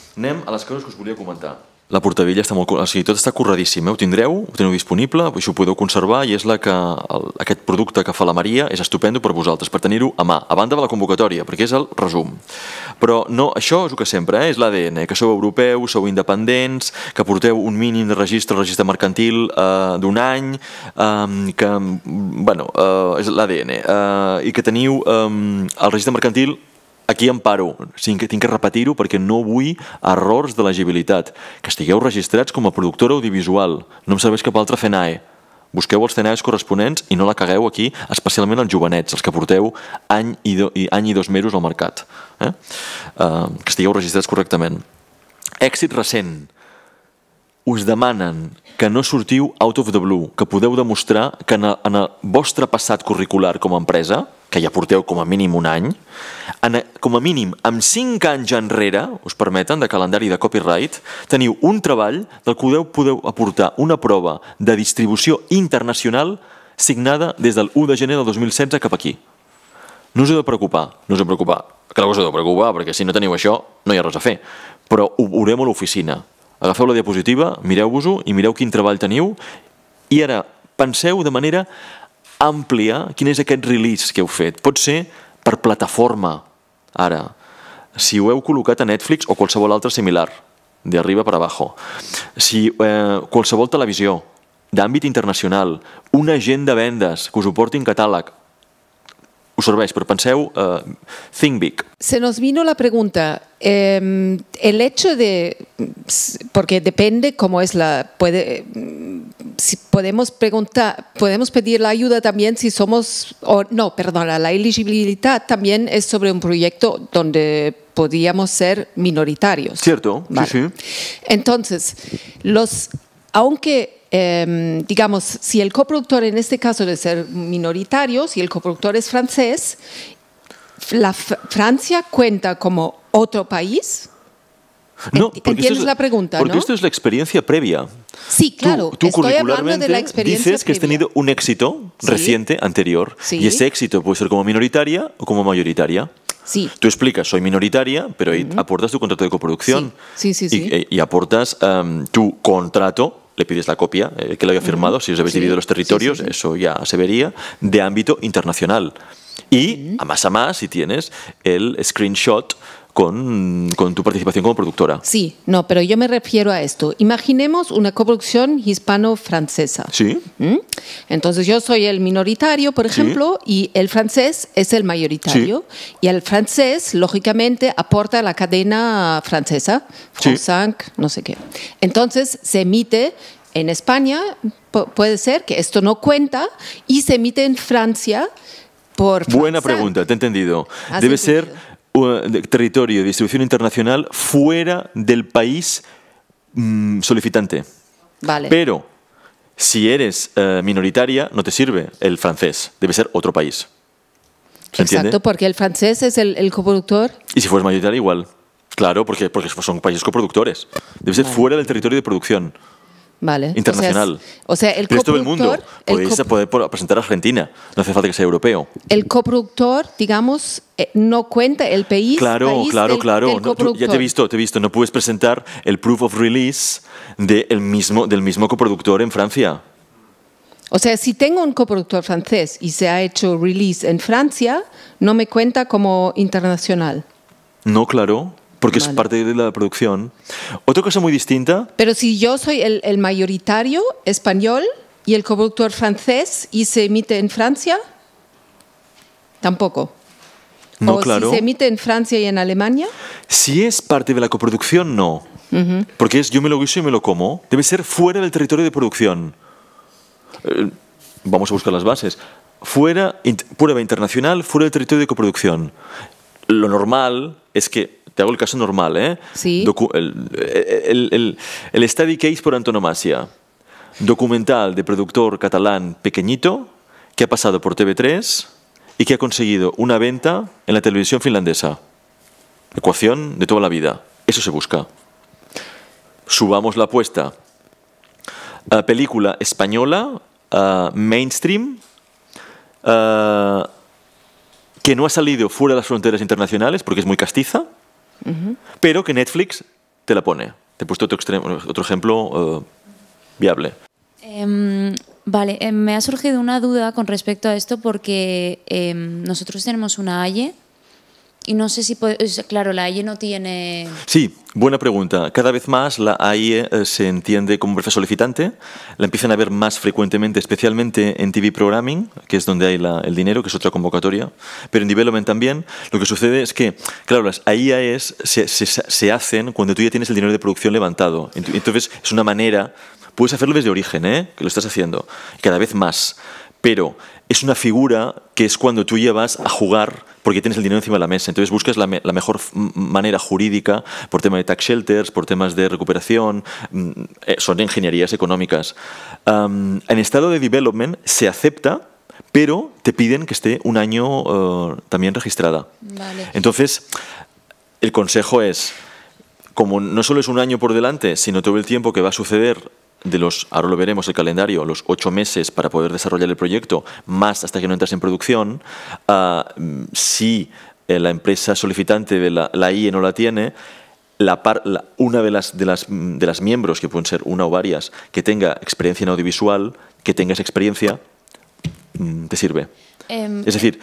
Anem a les coses que us volia comentar. La portavilla està molt... O sigui, tot està curradíssim, ho tindreu disponible, això ho podeu conservar, i és aquest producte que fa la Maria és estupendo per vosaltres, per tenir-ho a mà, a banda de la convocatòria, perquè és el resum. Però no, això és el que sempre, és l'ADN, que sou europeus, sou independents, que porteu un mínim de registre mercantil d'un any, que, bueno, és l'ADN, i que teniu el registre mercantil. Aquí em paro, tinc que repetir-ho perquè no vull errors de legibilitat. Que estigueu registrats com a productora audiovisual. No em serveix cap altre CNAE. Busqueu els CNAEs corresponents i no la cagueu aquí, especialment els jovenets, els que porteu any i 2 mesos al mercat. Que estigueu registrats correctament. Èxit recent. Us demanen que no sortiu out of the blue, que podeu demostrar que en el vostre passat curricular com a empresa, que ja porteu com a mínim un any, com a mínim amb 5 anys enrere, us permeten, de calendari de copyright, teniu un treball del que podeu aportar una prova de distribució internacional signada des del 1 de gener del 2016 cap aquí. No us heu de preocupar, clar que us heu de preocupar, perquè si no teniu això no hi ha res a fer, però ho veurem a l'oficina. Agafeu la diapositiva, mireu-vos-ho i mireu quin treball teniu, i ara penseu de manera àmplia quin és aquest release que heu fet. Pot ser per plataforma, ara, si ho heu col·locat a Netflix o qualsevol altre similar, d'arriba per abajo, si qualsevol televisió d'àmbit internacional, un agent de vendes que us ho porti en catàleg, us serveix, però penseu, think big. Se nos vino la pregunta, el hecho de, porque depende cómo es si podemos pedir la ayuda también si somos, la elegibilidad también es sobre un proyecto donde podríamos ser minoritarios. Cierto, vale. Sí. Entonces, aunque digamos, si el coproductor en este caso de ser minoritario, si el coproductor es francés, Francia cuenta como otro país. No, ¿Entiendes la pregunta? Porque esto es la experiencia previa. Sí, claro. Tú curricularmente dices que has tenido un éxito reciente, anterior, y ese éxito puede ser como minoritaria o como mayoritaria. Sí. Tú explicas, soy minoritaria, pero ahí aportas tu contrato de coproducción. Sí. Y aportas tu contrato, le pides la copia, que lo haya firmado, si os habéis dividido los territorios, eso ya se vería, de ámbito internacional. Y, a más, si tienes el screenshot con tu participación como productora. Sí, no, pero yo me refiero a esto. Imaginemos una coproducción hispano-francesa. Sí. Entonces yo soy el minoritario, por ejemplo, y el francés es el mayoritario. Sí. Y el francés, lógicamente, aporta a la cadena francesa, France 5, no sé qué. Entonces se emite en España, puede ser que esto no cuenta, y se emite en Francia por France 5. Buena pregunta, te he entendido. Debe ser territorio de distribución internacional fuera del país solicitante. Vale. Pero si eres minoritaria, no te sirve el francés, debe ser otro país. ¿Se entiende? Exacto, porque el francés es el coproductor. Y si fueres mayoritaria, igual. Claro, porque son países coproductores. Debe ser fuera del territorio de producción. Vale. Internacional. O sea, el pero es todo el coproductor... mundo. Podéis poder presentar a Argentina. No hace falta que sea europeo. El coproductor, digamos, no cuenta el país. Claro. Del coproductor. Ya te he visto. No puedes presentar el proof of release del mismo coproductor en Francia. O sea, si tengo un coproductor francés y se ha hecho release en Francia, no me cuenta como internacional. No, claro. Porque es parte de la producción. Otra cosa muy distinta... Pero si yo soy el mayoritario español y el coproductor francés y se emite en Francia, tampoco. No, o claro. Si se emite en Francia y en Alemania. Si es parte de la coproducción, no. Porque yo me lo guiso y me lo como. Debe ser fuera del territorio de producción. Vamos a buscar las bases. Prueba internacional, fuera del territorio de coproducción. Lo normal es que... Te hago el caso normal, ¿eh? Sí. El study case por antonomasia. Documental de productor catalán pequeñito que ha pasado por TV3 y que ha conseguido una venta en la televisión finlandesa. Ecuación de toda la vida. Eso se busca. Subamos la apuesta. Película española, mainstream, que no ha salido fuera de las fronteras internacionales porque es muy castiza. Pero que Netflix te la pone. Te he puesto otro ejemplo viable. Vale, me ha surgido una duda con respecto a esto porque nosotros tenemos una AIE y no sé si claro, la AIE no tiene... Sí, buena pregunta. Cada vez más la AIE se entiende como empresa solicitante, la empiezan a ver más frecuentemente, especialmente en TV Programming, que es donde hay el dinero, que es otra convocatoria, pero en Development también. Lo que sucede es que, claro, las AIEs se hacen cuando tú ya tienes el dinero de producción levantado. Entonces, es una manera... Puedes hacerlo desde origen, que lo estás haciendo, cada vez más, pero es una figura que es cuando tú ya vas a jugar porque tienes el dinero encima de la mesa. Entonces buscas la mejor manera jurídica por tema de tax shelters, por temas de recuperación, son ingenierías económicas. En estado de development se acepta, pero te piden que esté un año también registrada. Vale. Entonces, el consejo es, como no solo es un año por delante, sino todo el tiempo que va a suceder ahora lo veremos, el calendario, los 8 meses para poder desarrollar el proyecto, más hasta que no entras en producción, si la empresa solicitante de la IE no la tiene, una de las miembros, que pueden ser una o varias, que tenga experiencia en audiovisual, que tenga esa experiencia, te sirve. Es decir,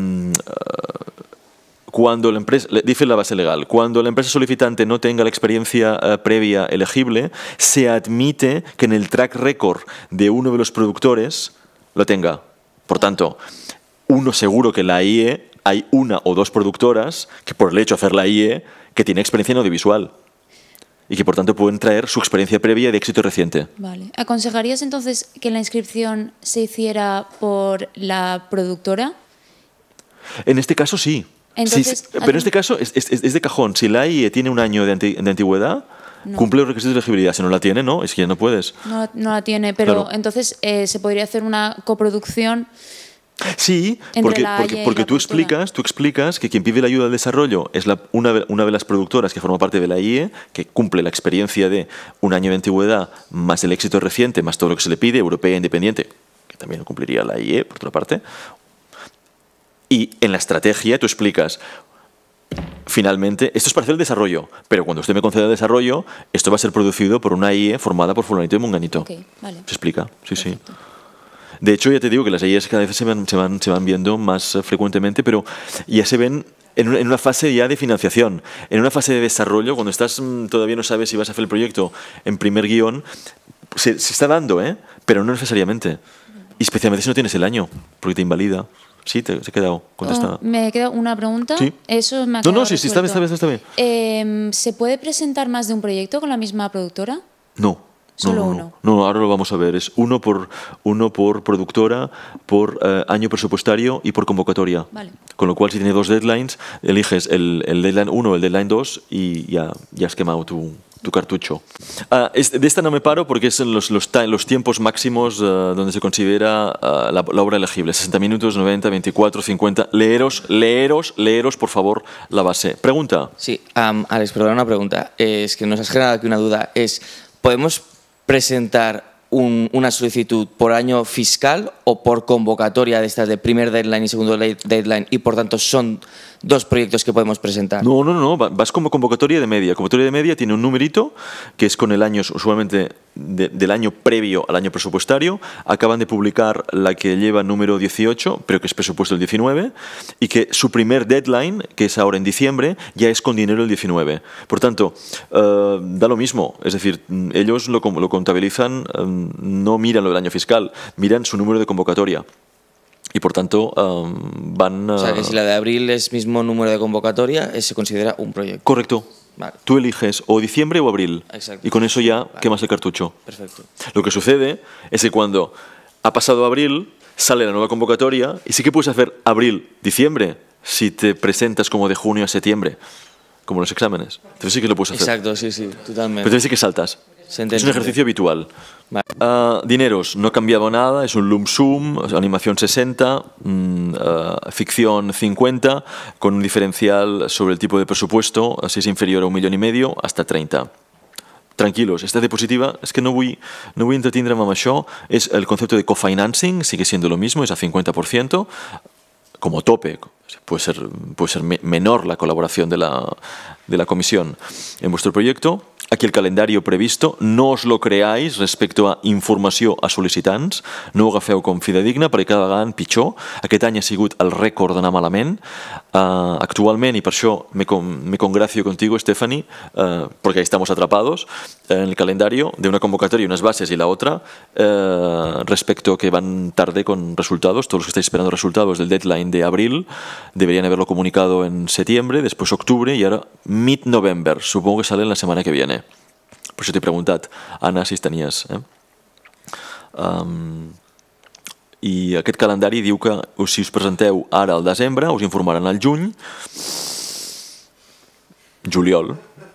cuando la empresa, dice la base legal, cuando la empresa solicitante no tenga la experiencia previa elegible, se admite que en el track record de uno de los productores lo tenga. Por tanto, uno seguro que en la IE hay una o dos productoras que por el hecho de hacer la IE que tiene experiencia en audiovisual y que por tanto pueden traer su experiencia previa de éxito reciente. Vale. ¿Aconsejarías entonces que la inscripción se hiciera por la productora? En este caso sí. Entonces, sí, pero en este caso es de cajón. Si la IE tiene un año de antigüedad, no cumple los requisitos de elegibilidad. Si no la tiene, no, es que ya no puedes. No la tiene, pero claro. Entonces se podría hacer una coproducción. Sí, porque tú explicas que quien pide la ayuda al desarrollo es una de las productoras que forma parte de la IE, que cumple la experiencia de un año de antigüedad, más el éxito reciente, más todo lo que se le pide, europea, independiente, que también lo cumpliría la IE, por otra parte. Y en la estrategia tú explicas, finalmente, esto es para hacer el desarrollo, pero cuando usted me conceda el desarrollo, esto va a ser producido por una IE formada por fulanito y munganito. Okay, vale. Se explica, sí, Perfecto. sí. De hecho, ya te digo que las IEs cada vez se van viendo más frecuentemente, pero ya se ven en una fase ya de financiación. En una fase de desarrollo, cuando todavía no sabes si vas a hacer el proyecto en primer guión, se está dando, pero no necesariamente. Y especialmente si no tienes el año, porque te invalida. Sí, se ha quedado contestada. Me queda una pregunta. Sí. Eso me ha quedado sí, está bien. ¿Se puede presentar más de un proyecto con la misma productora? No. Solo uno. No, ahora lo vamos a ver. Es uno por productora, por año presupuestario y por convocatoria. Vale. Con lo cual, si tiene 2 deadlines, eliges el deadline 1 o el deadline 2 y ya has quemado tu cartucho. De esta no me paro porque es en los tiempos máximos donde se considera la obra elegible. 60 minutos, 90, 24, 50. Leeros, por favor, la base. Pregunta. Sí, Alex, perdona una pregunta. Es que nos has generado aquí una duda. ¿Podemos presentar una solicitud por año fiscal o por convocatoria de estas de primer deadline y segundo deadline y por tanto son 2 proyectos que podemos presentar? No, vas como convocatoria de media. Convocatoria de media tiene un numerito que es con el año, usualmente del año previo al año presupuestario. Acaban de publicar la que lleva número 18, pero que es presupuesto el 19, y que su primer deadline, que es ahora en diciembre, ya es con dinero el 19. Por tanto, da lo mismo. Es decir, ellos lo contabilizan, no miran lo del año fiscal, miran su número de convocatoria. Y por tanto van... O sea, que si la de abril es mismo número de convocatoria, se considera un proyecto. Correcto. Vale. Tú eliges o diciembre o abril. Exacto. Y con eso ya quemas el cartucho. Perfecto. Lo que sucede es que cuando ha pasado abril, sale la nueva convocatoria y sí que puedes hacer abril-diciembre si te presentas como de junio a septiembre, como los exámenes. Entonces sí que lo puedes hacer. Exacto, sí, totalmente. Pero entonces sí que saltas. Es un ejercicio habitual. Vale. Dineros, no ha cambiado nada, es un lump sum, animación 60, ficción 50, con un diferencial sobre el tipo de presupuesto, si es inferior a 1,5 milions, hasta 30. Tranquilos, esta diapositiva, es que no vull entretindre'm amb això, es el concepto de cofinancing, sigue siendo lo mismo, es a 50%, como tope. Puede ser menor la colaboración de la comisión en vuestro proyecto. aquí el calendario previsto, no os lo creáis respecte a informació a sol·licitants, no ho agafeu com fidedigna perquè cada vegada pitjor. Aquest any ha sigut el rècord d'anar malament. Actualment, y por eso me congracio contigo, Stephanie, porque ahí estamos atrapados en el calendario de una convocatoria, unas bases y la otra, respecto a que van tarde con resultados. Todos los que estáis esperando resultados del deadline de abril deberían haberlo comunicado en septiembre, después octubre y ahora mid-November. Supongo que sale la semana que viene. Per això t'he preguntat, Anna, si tenies... I aquest calendari diu que si us presenteu ara al desembre, us informaran al juny, juliol,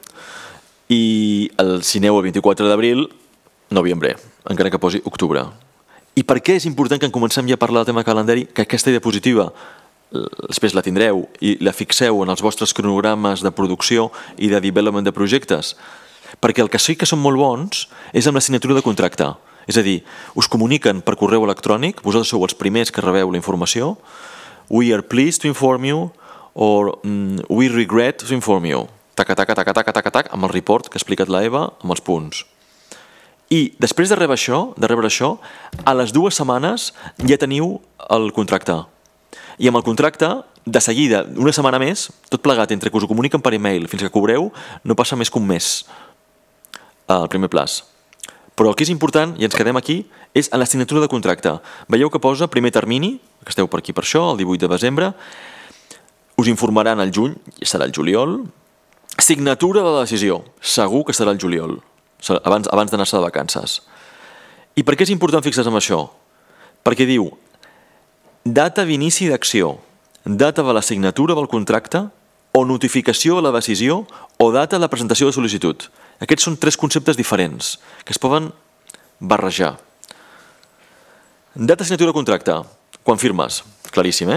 i si aneu el 24 d'abril, novembre, encara que posi octubre. I per què és important que comencem ja a parlar del tema calendari? Que aquesta diapositiva després la tindreu i la fixeu en els vostres cronogrames de producció i de development de projectes. Perquè el que sí que són molt bons és amb la signatura de contracte. És a dir, us comuniquen per correu electrònic, vosaltres sou els primers que rebeu la informació, we are pleased to inform you, or we regret to inform you. Taca, taca, taca, taca, taca, taca, amb el report que ha explicat la Eva, amb els punts. I després de rebre això, a les 2 setmanes ja teniu el contracte. I amb el contracte, de seguida, una setmana més, tot plegat entre que us ho comuniquen per e-mail fins que cobreu, no passa més que un mes al primer plaç. Però el que és important, i ens quedem aquí, és en la signatura de contracte. Veieu que posa primer termini, que esteu per aquí per això, el 18 de desembre, us informaran al juny, serà el juliol, signatura de la decisió, segur que serà el juliol, abans d'anar-se de vacances. I per què és important fixar-se en això? Perquè diu, data d'inici d'acció, data de la signatura del contracte, o notificació de la decisió, o data de la presentació de sol·licitud. Aquests són 3 conceptes diferents que es poden barrejar. Data de signatura de contracte, quan firmes, claríssim,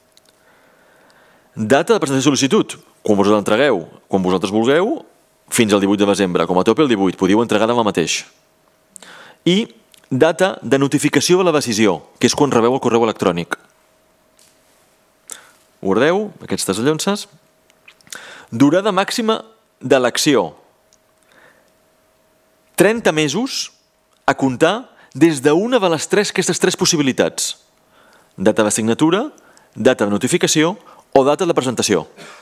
Data de presentació de sol·licitud, quan vos l'entregueu, quan vosaltres vulgueu, fins al 18 de desembre, com a tope el 18, podeu entregar demà mateix. I data de notificació de la decisió, que és quan rebeu el correu electrònic. Guardeu aquestes allonces. Durada màxima de l'acció. 30 mesos a comptar des d'una de les aquestes 3 possibilitats. Data de signatura, data de notificació o data de presentació.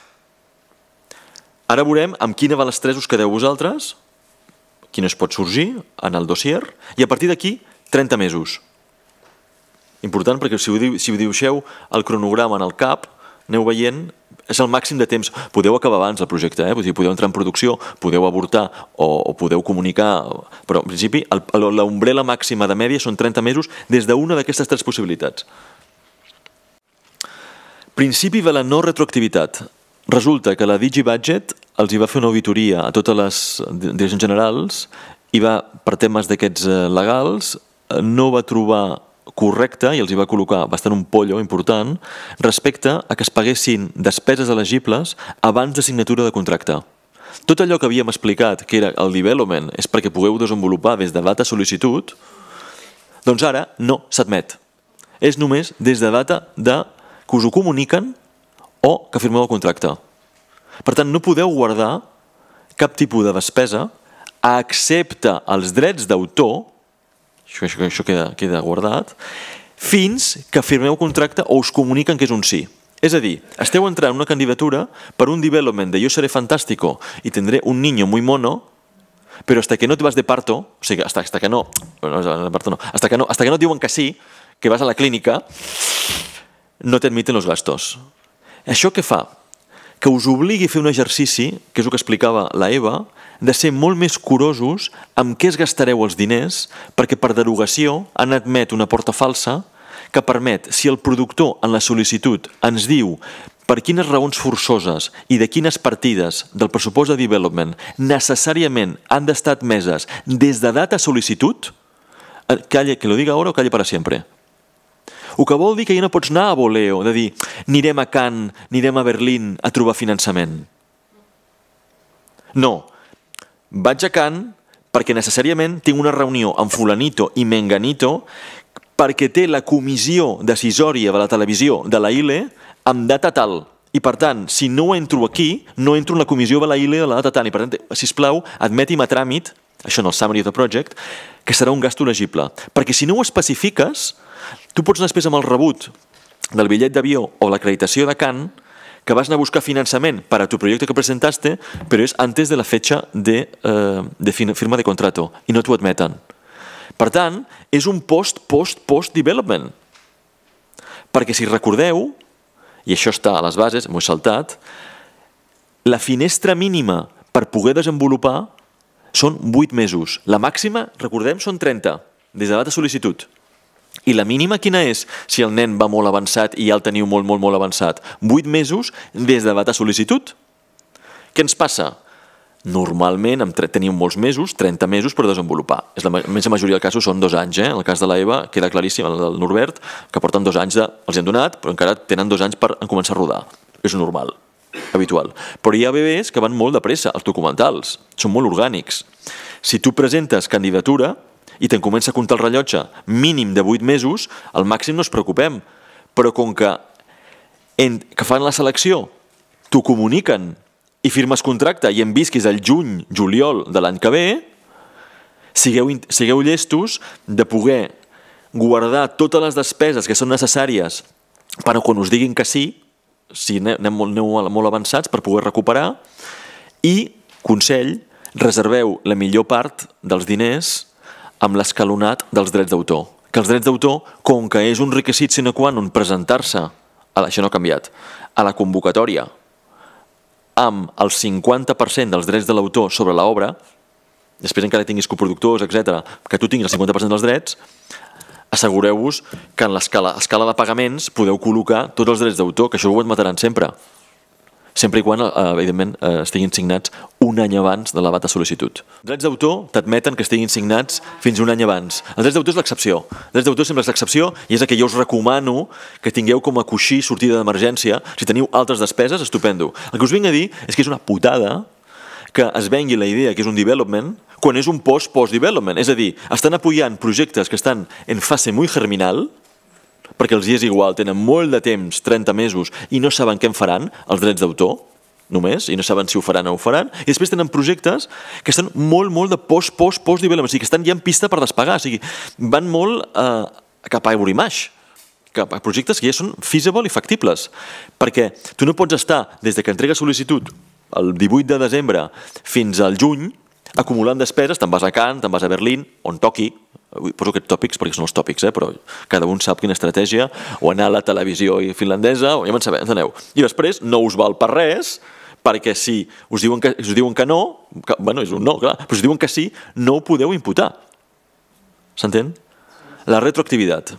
Ara veurem amb quina de les 3 us quedeu vosaltres, quina es pot sorgir en el dossier, i a partir d'aquí 30 mesos. Important perquè si ho dibuixeu el cronograma en el cap, aneu veient, és el màxim de temps. Podeu acabar abans el projecte, podeu entrar en producció, podeu avortar o podeu comunicar, però en principi l'ombrella màxima de mèdia són 30 mesos des d'una d'aquestes 3 possibilitats. Principi de la no retroactivitat. Resulta que la DigiBudget els hi va fer una auditoria a totes les direccions generals i va, per temes d'aquests legals, no va trobar correcte i els hi va col·locar bastant un pollo important respecte a que es paguessin despeses elegibles abans de signatura de contracte. Tot allò que havíem explicat, que era el development, és perquè pugueu desenvolupar des de data sol·licitud, doncs ara no s'admet. És només des de data que us ho comuniquen o que firmeu el contracte. Per tant, no podeu guardar cap tipus de despesa excepte els drets d'autor, això queda guardat, fins que firmeu contracte o us comuniquen que és un sí. És a dir, esteu entrant en una candidatura per un development de Yo seré fantástico y tendré un niño muy mono, pero hasta que no te vas de parto, o sigui, hasta que no et diuen que sí, que vas a la clínica, no t'admiten els gastos. Això què fa? Que us obligui a fer un exercici, que és el que explicava la Eva, de ser molt més curosos amb què es gastareu els diners, perquè per derogació han admet una porta falsa que permet, si el productor en la sol·licitud ens diu per quines raons forçoses i de quines partides del pressupost de development necessàriament han d'estar admeses des de data sol·licitud, que lo diga ara o calle para siempre. El que vol dir que ja no pots anar a voleo, de dir, anirem a Cannes, anirem a Berlín a trobar finançament. No, vaig a Cannes perquè necessàriament tinc una reunió amb fulanito i menganito perquè té la comissió decisòria de la televisió de la ILE amb data tal I per tant, si no entro aquí, no entro en la comissió de la ILE de la data tant. I per tant, sisplau, admeti'm a tràmit, això en el summary of the project, que serà un gasto elegible. Perquè si no ho especifiques, tu pots anar després amb el rebut del bitllet d'avió o l'acreditació de Cannes, que vas anar a buscar finançament per a tu projecte que presentaste, però és antes de la fecha de firma de contrato i no t'ho admeten. Per tant, és un post-development. Perquè si recordeu, i això està a les bases, m'ho he saltat, la finestra mínima per poder desenvolupar són 8 mesos. La màxima, recordem, són 30, des de data de sol·licitud. I la mínima quina és si el nen va molt avançat i ja el teniu molt avançat? 8 mesos des de data de sol·licitud. Què ens passa? Normalment tenim molts mesos, 30 mesos per desenvolupar. La majoria dels casos són 2 anys. En el cas de l'Eva queda claríssim, el del Norbert, que porten 2 anys, els hem donat, però encara tenen 2 anys per començar a rodar. És normal, habitual. Però hi ha bebès que van molt de pressa, els documentals, són molt orgànics. Si tu presentes candidatura i te'n comença a comptar el rellotge mínim de 8 mesos, al màxim no ens preocupem. Però com que fan la selecció, t'ho comuniquen i firmes contracte i hem vist que és el juny, juliol de l'any que ve, sigueu llestos de poder guardar totes les despeses que són necessàries per quan us diguin que sí, si anem molt avançats, per poder recuperar. I, consell, reserveu la millor part dels diners amb l'escalonat dels drets d'autor. Que els drets d'autor, com que és un requisit sine qua non presentar-se, això no ha canviat, a la convocatòria amb el 50% dels drets de l'autor sobre l'obra, després encara tinguis coproductors, etc., que tu tinguis el 50% dels drets, assegureu-vos que en l'escala de pagaments podeu col·locar tots els drets d'autor, que això ho admetaran sempre. Sempre i quan, evidentment, estiguin signats un any abans de la data de sol·licitud. Els drets d'autor t'admeten que estiguin signats fins un any abans. Els drets d'autor és l'excepció. Els drets d'autor sempre és l'excepció i és el que jo us recomano que tingueu com a coixí sortida d'emergència. Si teniu altres despeses, estupendo. El que us vinc a dir és que és una putada que es vengui la idea que és un development quan és un post-development. És a dir, estan apoyant projectes que estan en fase molt germinal, perquè els hi és igual, tenen molt de temps, 30 mesos, i no saben què en faran, els drets d'autor, només, i no saben si ho faran o no ho faran, i després tenen projectes que estan molt de post-development, o sigui, que estan ja en pista per despegar, o sigui, van molt cap a Eurimash, cap a projectes que ja són feasible i factibles, perquè tu no pots estar des que entregues sol·licitud el 18 de desembre fins al juny, acumulant despeses, te'n vas a Cannes, te'n vas a Berlín, on toqui, poso aquests tòpics perquè són els tòpics, però cada un sap quina estratègia, o anar a la televisió finlandesa, o ja m'enteneu. I després no us val per res, perquè si us diuen que no, bueno, és un no, clar, però si us diuen que sí, no ho podeu imputar. S'entén? La retroactivitat.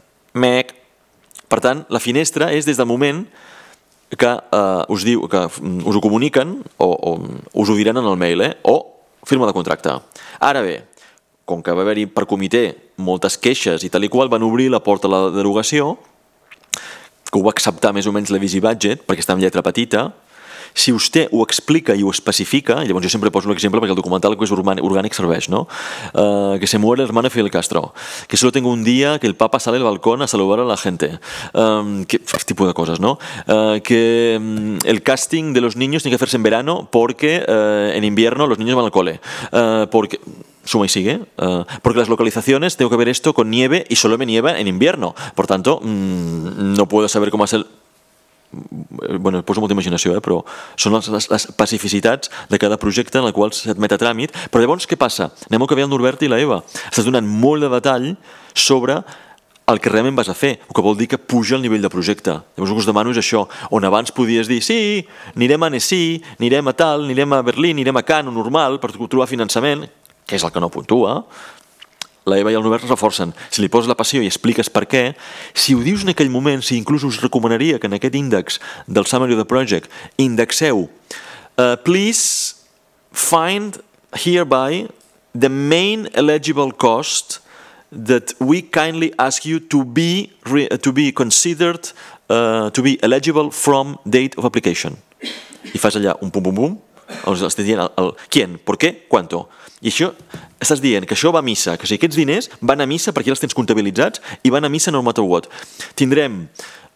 Per tant, la finestra és des del moment que us ho comuniquen o us ho diran en el mail, o firma de contracte. Ara bé, com que va haver-hi per comitè moltes queixes i tal i qual, van obrir la porta a la derogació, que ho va acceptar més o menys la Visibudget, perquè està en lletra petita. Si vostè ho explica i ho especifica, i llavors jo sempre poso un exemple perquè el documental que és orgànic serveix, no? Que se muere el hermano Fidel Castro, que solo tengo un día que el Papa sale al balcón a saludar a la gente, este tipo de cosas, ¿no? Que el casting de los niños tiene que hacerse en verano porque en invierno los niños van al cole, porque... suma y sigue, porque las localizaciones tengo que ver esto con nieve y solo me nieva en invierno, por tanto no puedo saber cómo hacer. Bueno, poso molta imaginació, però són les especificitats de cada projecte en el qual s'admet a tràmit. Però llavors què passa? Anem al que ve el Norbert i la Eva. Estàs donant molt de detall sobre el que realment vas a fer, el que vol dir que puja el nivell de projecte. Llavors el que us demano és això, on abans podies dir sí, anirem a Annecy, anirem a tal, anirem a Berlín, anirem a Cannes, normal, per trobar finançament, que és el que no puntua, la Eva i el Norbert es reforcen. Si li poses la passió i expliques per què, si ho dius en aquell moment, si inclús us recomanaria que en aquest índex del Summary of the Project indexeu please find hereby the main eligible cost that we kindly ask you to be considered to be eligible from date of application. I fas allà un pum-pum-pum, estàs dient quién, por qué, cuánto. I això, estàs dient que això va a missa, que si aquests diners van a missa perquè ja els tens comptabilitzats i van a missa no matter what. Tindrem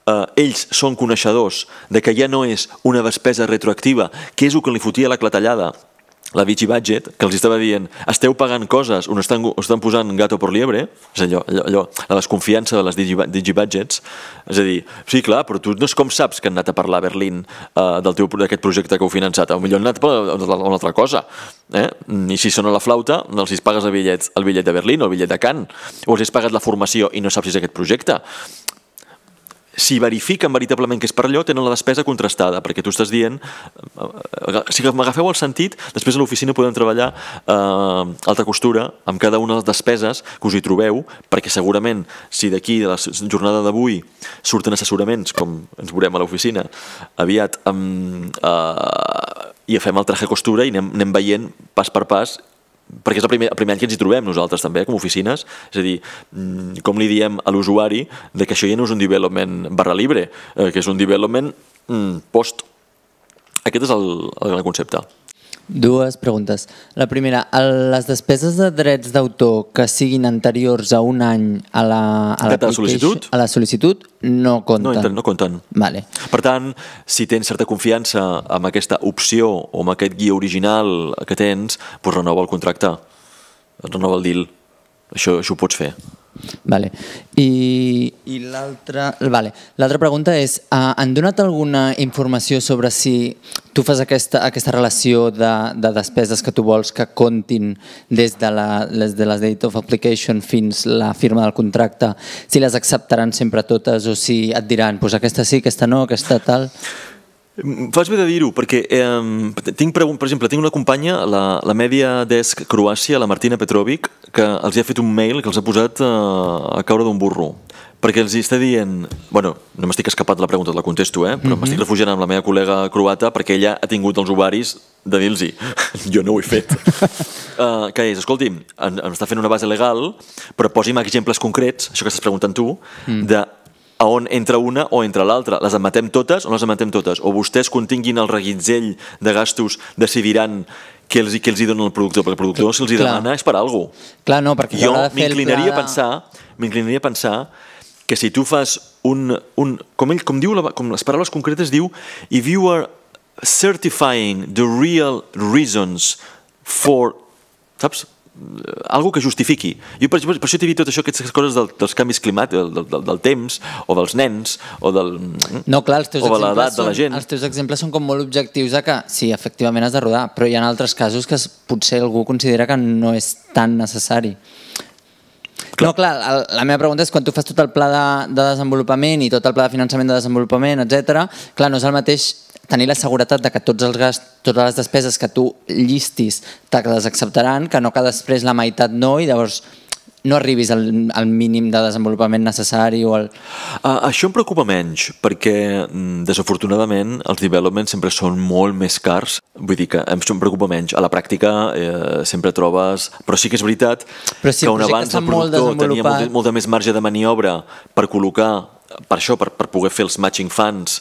ells són coneixedors de que ja no és una despesa retroactiva, que és el que li fotia la clatellada la DigiBudget, que els estava dient esteu pagant coses on estan posant gato por liebre, és allò, la desconfiança de les DigiBudgets, és a dir, sí, clar, però tu no és com saps que han anat a parlar a Berlín d'aquest projecte que heu finançat, potser han anat per una altra cosa, i si sona la flauta, no els pagues el bitllet de Berlín o el bitllet de Cannes, o els has pagat la formació i no saps si és aquest projecte. Si verifiquen veritablement que és per allò, tenen la despesa contrastada, perquè tu estàs dient, si m'agafeu el sentit, després a l'oficina podem treballar alta costura amb cada una de les despeses que us hi trobeu, perquè segurament si d'aquí de la jornada d'avui surten assessoraments, com ens veurem a l'oficina aviat, i fem el traje costura i anem veient pas per pas, perquè és el primer any que ens hi trobem nosaltres també, com a oficines, és a dir, com li diem a l'usuari que això ja no és un development barra libre, que és un development post. Aquest és el gran concepte. Dues preguntes. La primera, les despeses de drets d'autor que siguin anteriors a un any a la sol·licitud no compten. No compten. Vale. Per tant, si tens certa confiança amb aquesta opció o amb aquest guia original que tens, doncs renova el contracte, renova el deal. Això ho pots fer. Vale. I l'altra pregunta és, han donat alguna informació sobre si tu fas aquesta relació de despeses que tu vols que comptin des de la date of application fins la firma del contracte, si les acceptaran sempre totes o si et diran aquesta sí, aquesta no, aquesta tal... Fas bé de dir-ho, perquè per exemple, tinc una companya, la Media Desk Croàcia, la Martina Petrovic, que els ha fet un mail que els ha posat a caure d'un burro, perquè els està dient, bueno, no m'estic escapat de la pregunta, la contesto, però m'estic refugiant amb la meva col·lega croata perquè ella ha tingut els ovaris de dir-los-hi, jo no ho he fet. Que és, escolti'm, em està fent una base legal, però posi'm exemples concrets, això que estàs preguntant tu, de a on entra una o entra l'altra. Les admetem totes o no les admetem totes? O vostès continguin el reguitzell de gastos decidiran què els hi donen el productor, perquè el productor si els hi demana és per alguna cosa. Clar, no, perquè jo m'inclinaria a pensar que si tu fas com les paraules concretes diu, if you are certifying the real reasons for, saps? Algo que justifiqui. Jo per això t'he dit tot això, aquestes coses dels canvis climàtics, del temps, o dels nens, o de l'edat de la gent. Els teus exemples són com molt objectius de que sí, efectivament has de rodar, però hi ha altres casos que potser algú considera que no és tan necessari. No, clar, la meva pregunta és quan tu fas tot el pla de desenvolupament i tot el pla de finançament de desenvolupament, etc., clar, no és el mateix tenir la seguretat de que totes les despeses que tu llistis te les acceptaran, que no que després la meitat no i llavors no arribis al mínim de desenvolupament necessari o el... Això em preocupa menys, perquè desafortunadament els developments sempre són molt més cars, vull dir que em preocupa menys. A la pràctica sempre trobes... Però sí que és veritat que on abans el productor tenia molta més marge de maniobra per col·locar, per això, per poder fer els matching funds,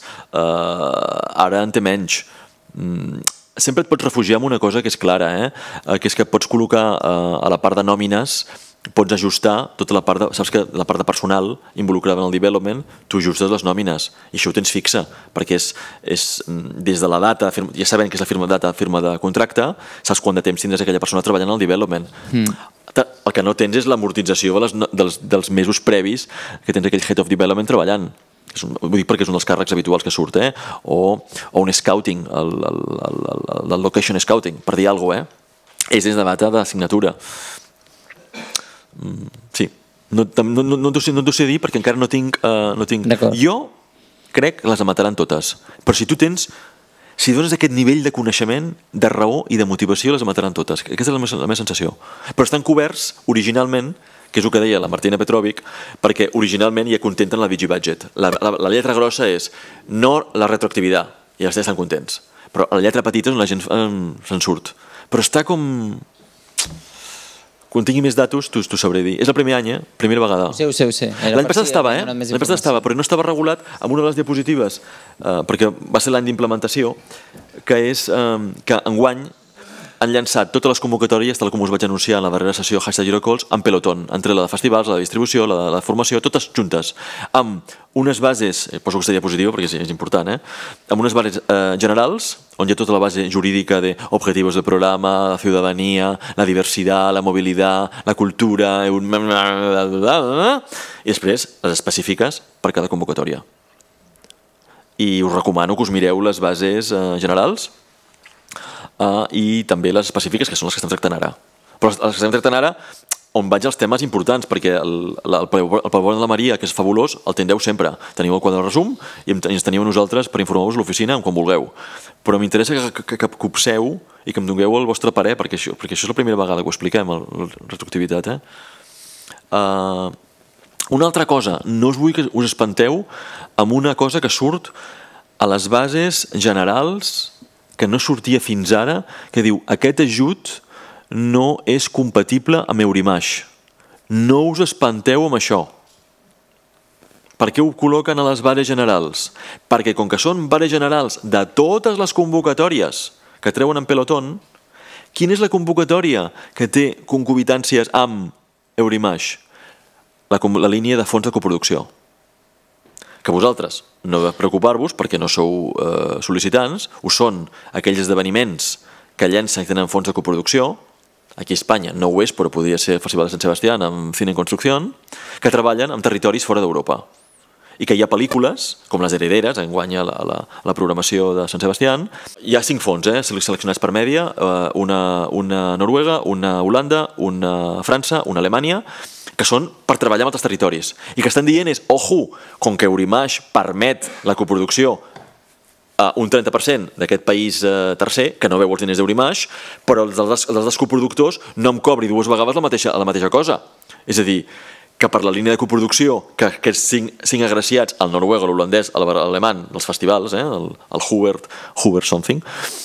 ara en té menys. Sempre et pots refugiar en una cosa que és clara, que és que pots col·locar a la part de nòmines, pots ajustar tota la part de... Saps que la part de personal involucrada en el development, tu ajustes les nòmines i això ho tens fixa, perquè és des de la data, ja sabent que és la firma de contracte, saps quant de temps tindràs aquella persona treballant al development. El que no tens és l'amortització dels mesos previs que tens aquell head of development treballant. Ho dic perquè és un dels càrrecs habituals que surt, o un scouting, el location scouting, per dir alguna cosa, és des de data de signatura. Sí, no t'ho sé dir perquè encara no tinc... Jo crec que les emeteran totes, però si tu tens... Si dones aquest nivell de coneixement, de raó i de motivació, les emeteran totes. Aquesta és la meva sensació. Però estan coberts originalment, que és el que deia la Martina Petrovic, perquè originalment ja contenten la DigiBudget. La lletra grossa és no la retroactivitat, i els estan contents. Però la lletra petita és on la gent se'n surt. Però està com... Quan tingui més datos, t'ho sabré dir. És el primer any, primera vegada. Ho sé. L'any passat estava, L'any passat estava, però no estava regulat amb una de les diapositives, perquè va ser l'any d'implementació, que és que enguany han llançat totes les convocatòries, tal com us vaig anunciar en la darrera sessió #Eurocalls, en pelotón, entre la de festivals, la de distribució, la de formació, totes juntes, amb unes bases, poso aquesta diapositiva perquè és important, amb unes bases generals, on hi ha tota la base jurídica de objetivos del programa, la ciudadanía, la diversidad, la movilidad, la cultura, i després les específiques per cada convocatòria. I us recomano que us mireu les bases generals i també les específiques, que són les que estem tractant ara. Però les que estem tractant ara, on vaig als temes importants, perquè el PowerPoint de la Maria, que és fabulós, el tindreu sempre. Teniu el quadre de resum i ens teniu nosaltres per informar-vos a l'oficina quan vulgueu. Però m'interessa que copseu i que em dongueu el vostre parer, perquè això és la primera vegada que ho expliquem, la retroactivitat. Una altra cosa, no us vull que us espanteu amb una cosa que surt a les bases generals, que no sortia fins ara, que diu aquest ajut no és compatible amb Eurimage. No us espanteu amb això. Per què ho col·loquen a les bases generals? Perquè com que són bases generals de totes les convocatòries que treuen en pelotón, quina és la convocatòria que té concubitàncies amb Eurimage? La línia de fons de coproducció. Que vosaltres no heu de preocupar-vos perquè no sou sol·licitants, ho són aquells esdeveniments que llencen i tenen fons de coproducció. Aquí a Espanya no ho és, però podria ser el Festival de Sant Sebastián amb Cine en Construcción, que treballen en territoris fora d'Europa. I que hi ha pel·lícules, com les Herederes, enguany a la programació de Sant Sebastián. Hi ha 5 fons seleccionats per Mèdia, una Noruega, una Holanda, una França, una Alemanya, que són per treballar en altres territoris. I que estan dient és, ojo, com que Eurimage permet la coproducció a un 30% d'aquest país tercer, que no veu els diners d'Eurimage, però els dels coproductors no em cobri 2 vegades la mateixa cosa. És a dir, que per la línia de coproducció, que aquests 5 agraciats, el noruec, l'holandès, l'alemany, els festivals, el Hubert something,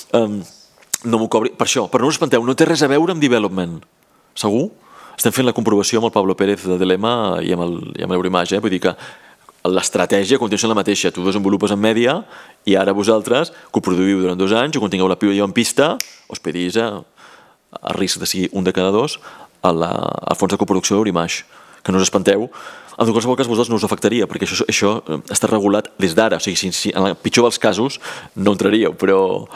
no m'ho cobri. Per això, però no us espanteu, no té res a veure amb development. Segur? Estem fent la comprovació amb el Pablo Pérez de Dilema i amb l'Eurimage, vull dir que l'estratègia continua la mateixa. Tu desenvolupes en Mèdia i ara vosaltres coproduïu durant 2 anys, quan tingueu la pilota en pista, us pedís a risc de sigui un de cada 2 al fons de coproducció d'Eurimage. Que no us espanteu. En qualsevol cas, vosaltres no us afectaria, perquè això està regulat des d'ara. O sigui, si en el pitjor dels casos no entraríeu, però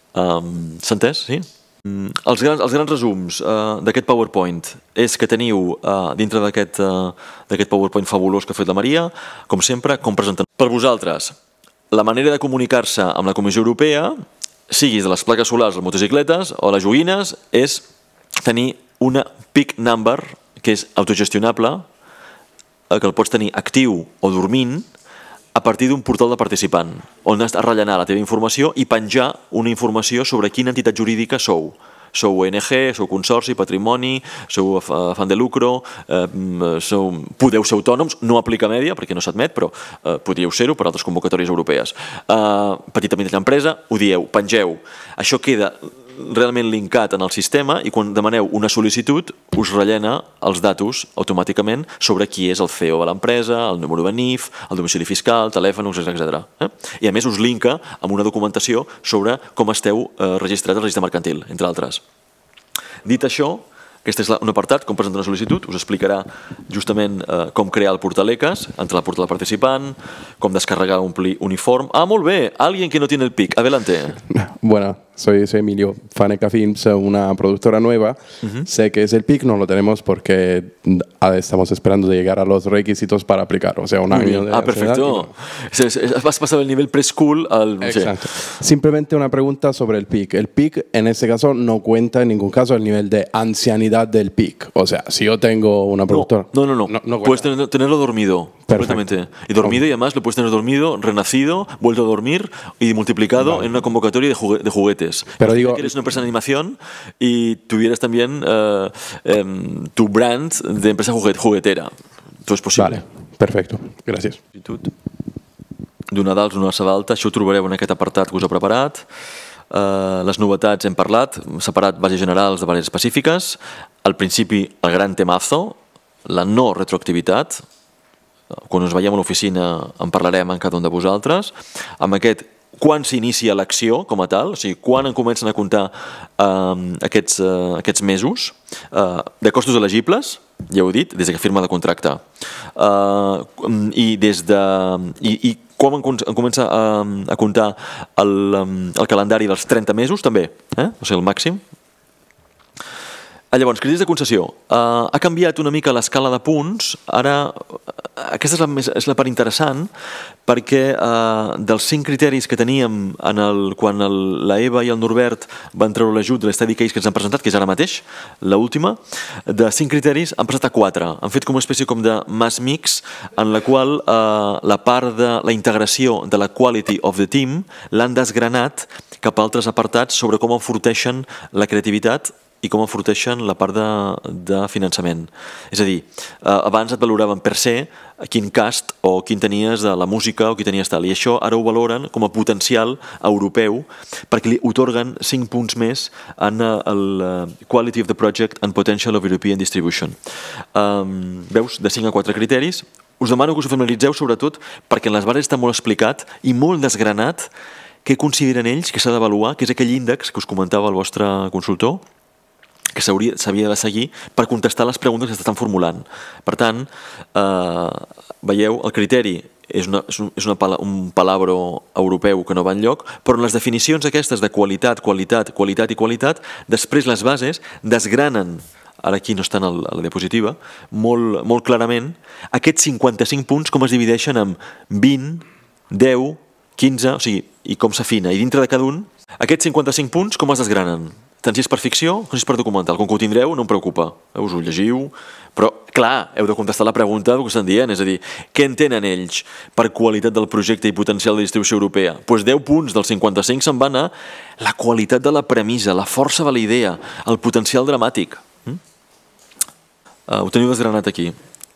s'ha entès, sí? Els grans resums d'aquest PowerPoint és que teniu dintre d'aquest PowerPoint fabulós que ha fet la Maria, com sempre, com presenten per vosaltres la manera de comunicar-se amb la Comissió Europea, siguis de les plaques solars, les motocicletes o les joguines, és tenir una peak number que és autogestionable, que el pots tenir actiu o dormint a partir d'un portal de participant, on has de rellenar la teva informació i penjar una informació sobre quina entitat jurídica sou. Sou ONG, sou consorci, patrimoni, sou afán de lucro, podeu ser autònoms, no aplica Mèdia perquè no s'admet, però podríeu ser-ho per altres convocatòries europees. Petita i mitjana empresa, ho dieu, pengeu. Això queda realment linkat en el sistema i quan demaneu una sol·licitud us rellena els datos automàticament sobre qui és el CEO de l'empresa, el número de NIF, el domicili fiscal, el telèfon, etc. I a més us linka amb una documentació sobre com esteu registrats al registre mercantil, entre altres. Dit això, aquest és un apartat, com presentar una sol·licitud, us explicarà justament com crear el portal ECAS, entrar al portal participant, com descarregar, omplir uniforme. Ah, molt bé, alguien que no tiene el PIC, adelante. Bueno, soy Emilio, Faneca Films, una productora nueva. Sé que es el PIC, no lo tenemos porque estamos esperando de llegar a los requisitos para aplicar, o sea, un año de... Ah, perfecto. Has pasado el nivel preschool al... Exacto. Simplemente una pregunta sobre el PIC. El PIC, en este caso, no cuenta en ningún caso el nivel de ancianidad del PIC. O sea, si yo tengo una productora... No puedes tenerlo dormido. Perfectamente. Y dormido, y además lo puedes tener dormido, renacido, vuelto a dormir y multiplicado en una convocatoria de juguetes. Pero digo... que eres una empresa de animación y tuvieras también tu brand de empresa juguetera. Todo es posible. Vale, perfecto. Gràcies. D'un Nadal, una Sabalta, això ho trobareu en aquest apartat que us he preparat. Les novetats hem parlat, separat bases generals de bases específiques. Al principi, el gran temazo, la no retroactivitat. Quan us veiem a l'oficina en parlarem amb cada un de vosaltres. Amb aquest quan s'inicia l'acció com a tal, o sigui, quan en comencen a comptar aquests mesos de costos elegibles, ja ho he dit, des que firma de contracte. I quan en comença a comptar el calendari dels 30 mesos, també, o sigui, el màxim. Llavors, criteris de concessió. Ha canviat una mica l'escala de punts. Ara, aquesta és la part interessant, perquè dels 5 criteris que teníem quan la Eva i el Norbert van treure l'ajut de l'Study Case que ens han presentat, que és ara mateix, l'última, de 5 criteris han passat a 4. Han fet com una espècie de mass mix en la qual la part de la integració de la quality of the team l'han desgranat cap a altres apartats sobre com enforteixen la creativitat i com enforteixen la part de finançament. És a dir, abans et valoraven per se quin cast o quin tenies de la música o qui tenies tal, i això ara ho valoren com a potencial europeu perquè li otorguen 5 punts més en el Quality of the Project and Potential of European Distribution. Veus, de 5 a 4 criteris. Us demano que us familiaritzeu sobretot perquè en les bases està molt explicat i molt desgranat què consideren ells que s'ha d'avaluar, que és aquell índex que us comentava el vostre consultor, que s'havia de seguir per contestar les preguntes que s'estan formulant. Per tant, veieu, el criteri és un palabro europeu que no va enlloc, però en les definicions aquestes de qualitat, qualitat, qualitat i qualitat, després les bases desgranen, ara aquí no estan a la diapositiva, molt clarament, aquests 55 punts com es divideixen en 20, 10, 15, o sigui, i com s'afina. I dintre de cada un, aquests 55 punts com es desgranen? Tant si és per ficció com si és per documental. Com que ho tindreu, no em preocupa. Us ho llegiu. Però, clar, heu de contestar la pregunta del que estan dient. És a dir, què entenen ells per qualitat del projecte i potencial de distribució europea? Doncs 10 punts dels 55 se'n van a la qualitat de la premissa, la força de la idea, el potencial dramàtic. Ho teniu desgranat aquí.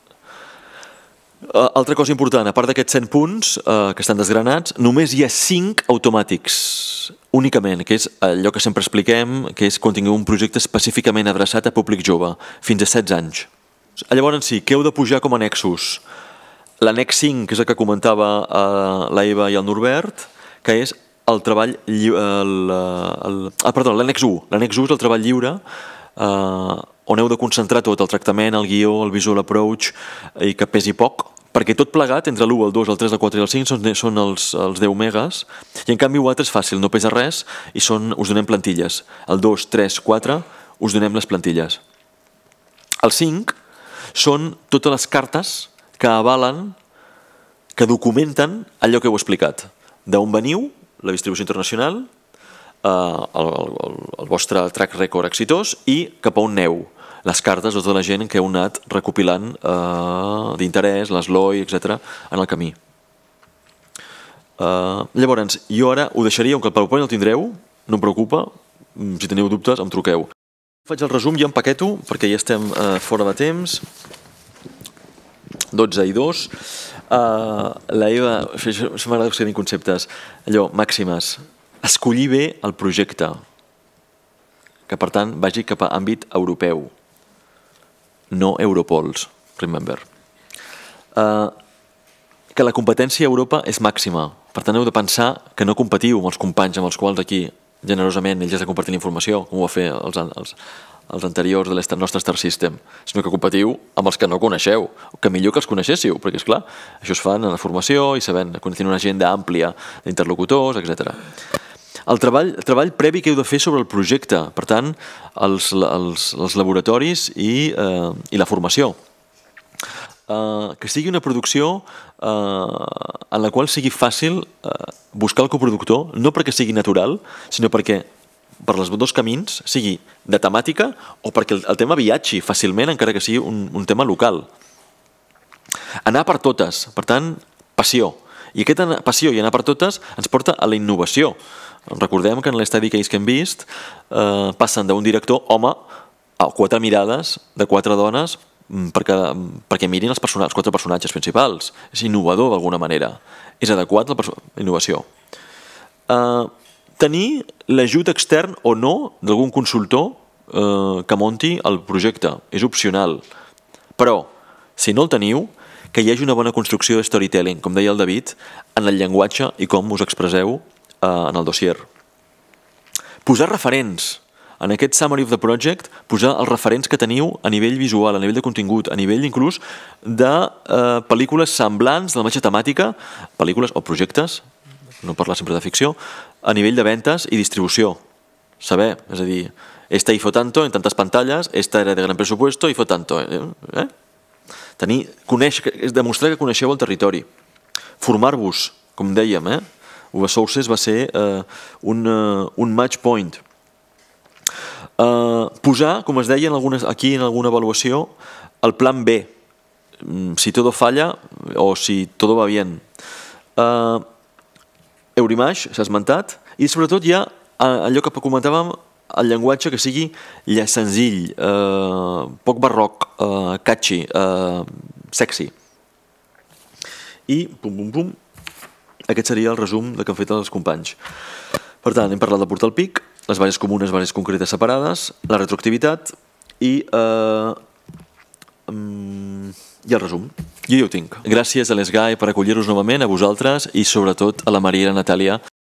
Altra cosa important, a part d'aquests 100 punts que estan desgranats, només hi ha 5 automàtics, únicament, que és allò que sempre expliquem, que és quan tingueu un projecte específicament adreçat a públic jove, fins a 16 anys. Llavors sí, què heu de pujar com a annexos? L'annex 5, que és el que comentava la Eva i el Norbert, que és el treball l'annex 1. L'annex 1 és el treball lliure, on heu de concentrar tot, el tractament, el guió, el visual approach, i que pesi poc, perquè tot plegat, entre l'1, el 2, el 3, el 4 i el 5, són els 10 megas, i en canvi l'altre és fàcil, no pesa res, i us donem plantilles. El 2, 3, 4, us donem les plantilles. El 5 són totes les cartes que avalen, que documenten allò que heu explicat. D'on veniu, la distribució internacional, el vostre track record exitós i cap a on aneu. Les cartes de tota la gent que heu anat recopilant d'interès, l'ESLOI, etc. en el camí. Llavors, jo ara ho deixaria, com que el PowerPoint el tindreu, no em preocupa, si teniu dubtes em truqueu. Faig el resum, ja empaqueto, perquè ja estem fora de temps. 12 i 2. La Eva, això m'agrada que siguin conceptes, allò, màximes. Escollir bé el projecte, que per tant vagi cap a àmbit europeu, no Europols, remember. Que la competència a Europa és màxima, per tant heu de pensar que no competiu amb els companys amb els quals aquí generosament ells has de compartir la informació, com ho va fer els anteriors de nostre Star System, sinó que competiu amb els que no coneixeu, que millor que els coneixéssiu, perquè esclar, això es fan en la formació i sabent que tenen una agenda àmplia d'interlocutors, etc. El treball previ que heu de fer sobre el projecte, per tant, els laboratoris i la formació. Que sigui una producció en la qual sigui fàcil buscar el coproductor, no perquè sigui natural, sinó perquè per els dos camins sigui de temàtica o perquè el tema viatgi fàcilment, encara que sigui un tema local. Anar per totes, per tant, passió. I aquesta passió i anar per totes ens porta a la innovació. Recordem que en l'Study Case que hem vist passen d'un director home a 4 mirades de 4 dones perquè mirin els 4 personatges principals. És innovador d'alguna manera. És adequat a la innovació. Tenir l'ajut extern o no d'algun consultor que munti el projecte. És opcional. Però, si no el teniu, que hi hagi una bona construcció de storytelling, com deia el David, en el llenguatge i com us expresseu en el dossier. Posar referents. En aquest Summary of the Project, posar els referents que teniu a nivell visual, a nivell de contingut, a nivell inclús de pel·lícules semblants de la mateixa temàtica, pel·lícules o projectes, no parlar sempre de ficció, a nivell de ventes i distribució. Saber, és a dir, esta hizo tanto en tantes pantalles, esta era de gran presupuesto, hizo tanto. Demostrar que coneixeu el territori. Formar-vos, com dèiem, Uber Sources va ser un match point. Posar, com es deia aquí en alguna avaluació, el plan B, si todo falla o si todo va bien. Eurimage s'ha esmentat, i sobretot hi ha allò que comentàvem, el llenguatge que sigui senzill, poc barroc, catchy, sexy. I aquest seria el resum que han fet els companys. Per tant, hem parlat de portar el pic, les bases comunes, bases concretes separades, la retroactivitat i el resum. Jo ja ho tinc. Gràcies a l'Esgai per acollir-nos novament, a vosaltres i sobretot a la Maria i la Natàlia